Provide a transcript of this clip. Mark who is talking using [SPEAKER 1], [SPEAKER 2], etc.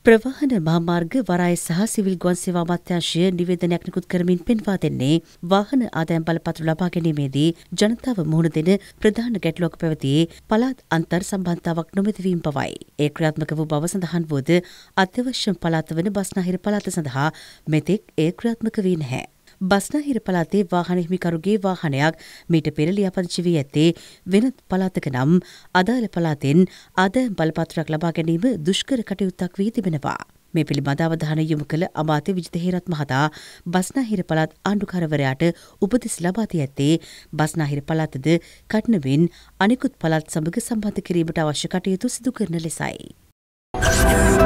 [SPEAKER 1] ප්‍රවාහන මහාමාර්ග වරාය සහ සිවිල් ගුවන් සේවා අමාත්‍යාංශය නිවේදනයක් නිකුත් කරමින් පෙන්වා දෙන්නේ වාහන ආදායම් බලපත්‍ර ලබා ගැනීමේදී ජනතාව මුහුණ දෙන ප්‍රධාන ගැටලුවක් පැවතියේ පළාත් අන්තර් සම්බන්ධතාවක් නොමැතිවීම බවයි. ඒ ක්‍රියාත්මක වූ බව සඳහන් වුවද අත්‍යවශ්‍යම පළාත වන බස්නාහිර පළාත සඳහා මෙතෙක් ඒ ක්‍රියාත්මක වී නැහැ. බස්නාහිර පළාතේ වාහන හිමිකරුගේ වාහනයක් මීට පෙර ලියාපදිංචි වී ඇත්තේ වෙනත් පළාතක නම් අදාළ පළාතෙන් ආදායම් බලපත්‍රයක් ලබා ගැනීම දුෂ්කර කටයුත්තක් වී තිබෙනවා. මේ පිළිබඳ අවධානය යොමු කළ අමාත්‍ය විජිත හේරත් මහතා බස්නාහිර පළාත් ආණ්ඩුකාරවරයාට උපදෙස් ලබා දී ඇත්තේ බස්නාහිර පළාතද කඩිනමින් අනෙකුත් පළාත් සමග සම්බන්ධ කිරීමට අවශ්‍ය කටයුතු සිදු කරන ලෙසයි.